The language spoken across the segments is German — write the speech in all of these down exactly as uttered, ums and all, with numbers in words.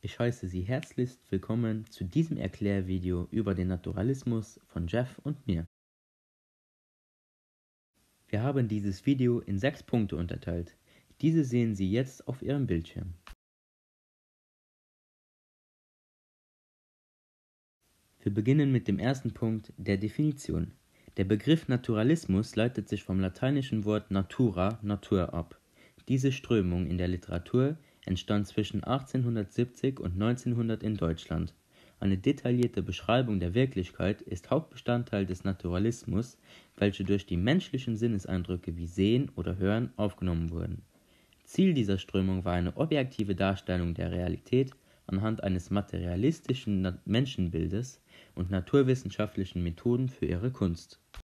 Ich heiße Sie herzlichst willkommen zu diesem Erklärvideo über den Naturalismus von Jeff und mir. Wir haben dieses Video in sechs Punkte unterteilt. Diese sehen Sie jetzt auf Ihrem Bildschirm. Wir beginnen mit dem ersten Punkt, der Definition. Der Begriff Naturalismus leitet sich vom lateinischen Wort natura, Natur ab. Diese Strömung in der Literatur entstand zwischen achtzehnhundertsiebzig und neunzehnhundert in Deutschland. Eine detaillierte Beschreibung der Wirklichkeit ist Hauptbestandteil des Naturalismus, welche durch die menschlichen Sinneseindrücke wie Sehen oder Hören aufgenommen wurden. Ziel dieser Strömung war eine objektive Darstellung der Realität anhand eines materialistischen Menschenbildes und naturwissenschaftlichen Methoden für ihre Kunst.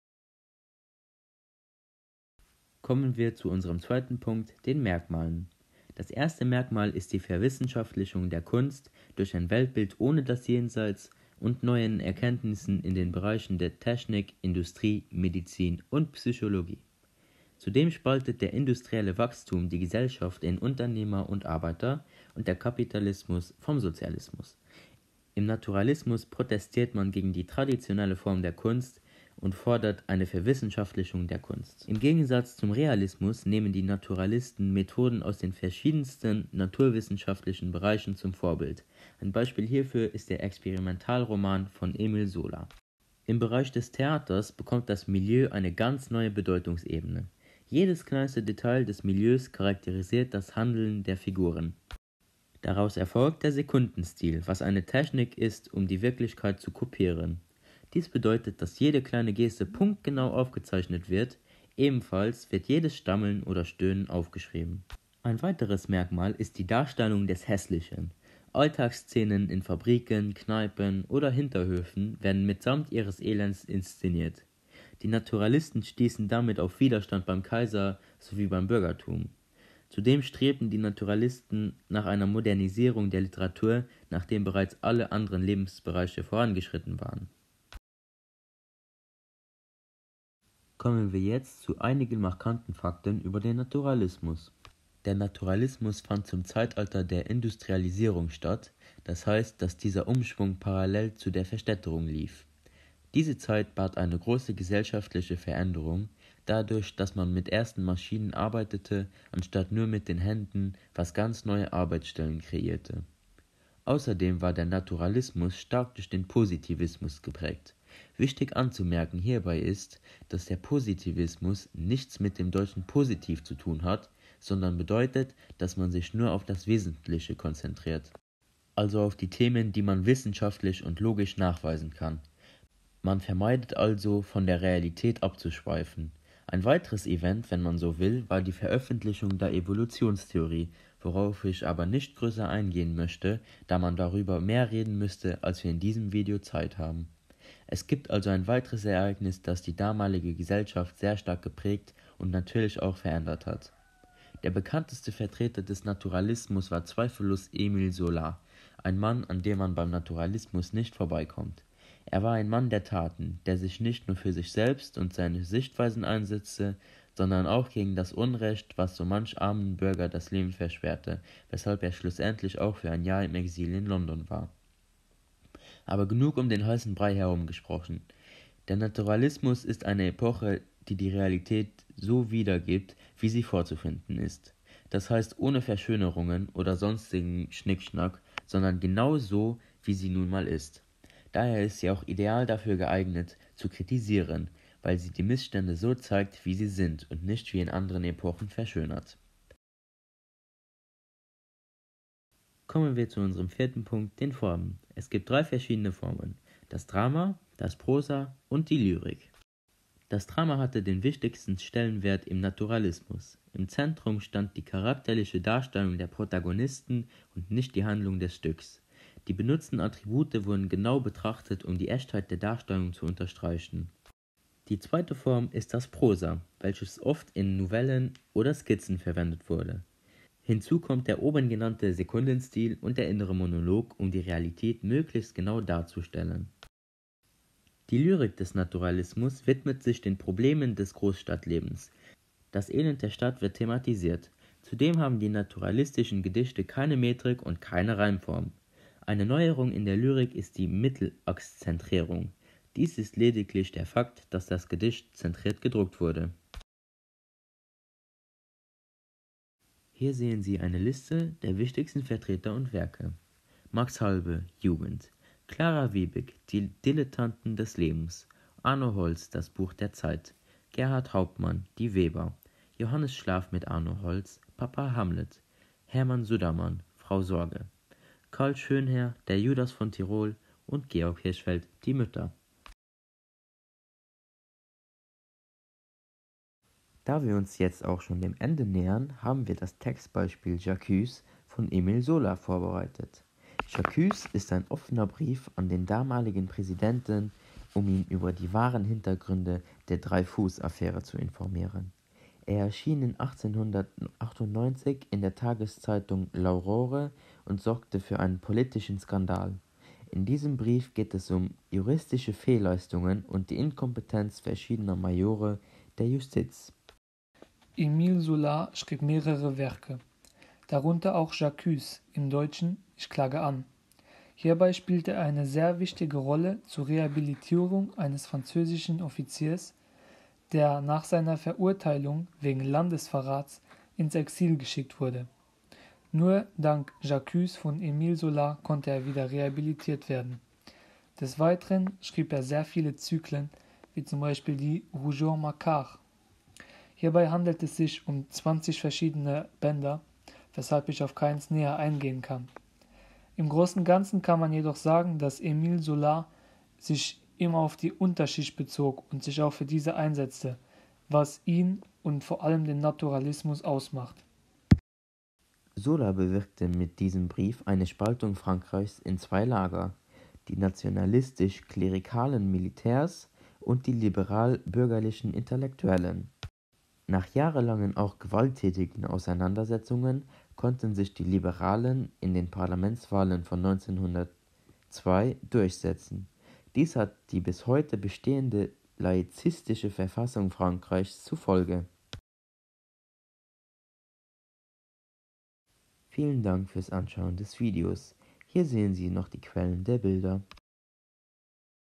Kommen wir zu unserem zweiten Punkt, den Merkmalen. Das erste Merkmal ist die Verwissenschaftlichung der Kunst durch ein Weltbild ohne das Jenseits und neuen Erkenntnissen in den Bereichen der Technik, Industrie, Medizin und Psychologie. Zudem spaltet der industrielle Wachstum die Gesellschaft in Unternehmer und Arbeiter und der Kapitalismus vom Sozialismus. Im Naturalismus protestiert man gegen die traditionelle Form der Kunst und fordert eine Verwissenschaftlichung der Kunst. Im Gegensatz zum Realismus nehmen die Naturalisten Methoden aus den verschiedensten naturwissenschaftlichen Bereichen zum Vorbild. Ein Beispiel hierfür ist der Experimentalroman von Emil Zola. Im Bereich des Theaters bekommt das Milieu eine ganz neue Bedeutungsebene. Jedes kleinste Detail des Milieus charakterisiert das Handeln der Figuren. Daraus erfolgt der Sekundenstil, was eine Technik ist, um die Wirklichkeit zu kopieren. Dies bedeutet, dass jede kleine Geste punktgenau aufgezeichnet wird, ebenfalls wird jedes Stammeln oder Stöhnen aufgeschrieben. Ein weiteres Merkmal ist die Darstellung des Hässlichen. Alltagsszenen in Fabriken, Kneipen oder Hinterhöfen werden mitsamt ihres Elends inszeniert. Die Naturalisten stießen damit auf Widerstand beim Kaiser sowie beim Bürgertum. Zudem strebten die Naturalisten nach einer Modernisierung der Literatur, nachdem bereits alle anderen Lebensbereiche vorangeschritten waren. Kommen wir jetzt zu einigen markanten Fakten über den Naturalismus. Der Naturalismus fand zum Zeitalter der Industrialisierung statt, das heißt, dass dieser Umschwung parallel zu der Verstädterung lief. Diese Zeit bat eine große gesellschaftliche Veränderung, dadurch, dass man mit ersten Maschinen arbeitete, anstatt nur mit den Händen, was ganz neue Arbeitsstellen kreierte. Außerdem war der Naturalismus stark durch den Positivismus geprägt. Wichtig anzumerken hierbei ist, dass der Positivismus nichts mit dem deutschen Positiv zu tun hat, sondern bedeutet, dass man sich nur auf das Wesentliche konzentriert, also auf die Themen, die man wissenschaftlich und logisch nachweisen kann. Man vermeidet also, von der Realität abzuschweifen. Ein weiteres Event, wenn man so will, war die Veröffentlichung der Evolutionstheorie, worauf ich aber nicht größer eingehen möchte, da man darüber mehr reden müsste, als wir in diesem Video Zeit haben. Es gibt also ein weiteres Ereignis, das die damalige Gesellschaft sehr stark geprägt und natürlich auch verändert hat. Der bekannteste Vertreter des Naturalismus war zweifellos Emil Zola, ein Mann, an dem man beim Naturalismus nicht vorbeikommt. Er war ein Mann der Taten, der sich nicht nur für sich selbst und seine Sichtweisen einsetzte, sondern auch gegen das Unrecht, was so manch armen Bürger das Leben verschwerte, weshalb er schlussendlich auch für ein Jahr im Exil in London war. Aber genug um den heißen Brei herum gesprochen. Der Naturalismus ist eine Epoche, die die Realität so wiedergibt, wie sie vorzufinden ist. Das heißt ohne Verschönerungen oder sonstigen Schnickschnack, sondern genau so, wie sie nun mal ist. Daher ist sie auch ideal dafür geeignet, zu kritisieren, weil sie die Missstände so zeigt, wie sie sind und nicht wie in anderen Epochen verschönert. Kommen wir zu unserem vierten Punkt, den Formen. Es gibt drei verschiedene Formen: das Drama, das Prosa und die Lyrik. Das Drama hatte den wichtigsten Stellenwert im Naturalismus. Im Zentrum stand die charakterliche Darstellung der Protagonisten und nicht die Handlung des Stücks. Die benutzten Attribute wurden genau betrachtet, um die Echtheit der Darstellung zu unterstreichen. Die zweite Form ist das Prosa, welches oft in Novellen oder Skizzen verwendet wurde. Hinzu kommt der oben genannte Sekundenstil und der innere Monolog, um die Realität möglichst genau darzustellen. Die Lyrik des Naturalismus widmet sich den Problemen des Großstadtlebens. Das Elend der Stadt wird thematisiert. Zudem haben die naturalistischen Gedichte keine Metrik und keine Reimform. Eine Neuerung in der Lyrik ist die Mittelachszentrierung. Dies ist lediglich der Fakt, dass das Gedicht zentriert gedruckt wurde. Hier sehen Sie eine Liste der wichtigsten Vertreter und Werke. Max Halbe, Jugend. Clara Wiebig, Die Dilettanten des Lebens. Arno Holz, Das Buch der Zeit. Gerhard Hauptmann, Die Weber. Johannes Schlaf mit Arno Holz, Papa Hamlet. Hermann Sudermann, Frau Sorge. Karl Schönherr, Der Judas von Tirol und Georg Hirschfeld, Die Mütter. Da wir uns jetzt auch schon dem Ende nähern, haben wir das Textbeispiel J'accuse von Émile Zola vorbereitet. J'accuse ist ein offener Brief an den damaligen Präsidenten, um ihn über die wahren Hintergründe der Dreyfus-Affäre zu informieren. Er erschien in achtzehnhundertachtundneunzig in der Tageszeitung L'Aurore und sorgte für einen politischen Skandal. In diesem Brief geht es um juristische Fehlleistungen und die Inkompetenz verschiedener Majore der Justiz. Émile Zola schrieb mehrere Werke, darunter auch J'accuse, im Deutschen Ich klage an. Hierbei spielte er eine sehr wichtige Rolle zur Rehabilitierung eines französischen Offiziers, der nach seiner Verurteilung wegen Landesverrats ins Exil geschickt wurde. Nur dank J'accuse von Émile Zola konnte er wieder rehabilitiert werden. Des Weiteren schrieb er sehr viele Zyklen, wie zum Beispiel die Rougon Macquart. Hierbei handelt es sich um zwanzig verschiedene Bänder, weshalb ich auf keins näher eingehen kann. Im Großen und Ganzen kann man jedoch sagen, dass Émile Zola sich immer auf die Unterschicht bezog und sich auch für diese einsetzte, was ihn und vor allem den Naturalismus ausmacht. Zola bewirkte mit diesem Brief eine Spaltung Frankreichs in zwei Lager, die nationalistisch-klerikalen Militärs und die liberal-bürgerlichen Intellektuellen. Nach jahrelangen auch gewalttätigen Auseinandersetzungen konnten sich die Liberalen in den Parlamentswahlen von neunzehnhundertzwei durchsetzen. Dies hat die bis heute bestehende laizistische Verfassung Frankreichs zur Folge. Vielen Dank fürs Anschauen des Videos. Hier sehen Sie noch die Quellen der Bilder.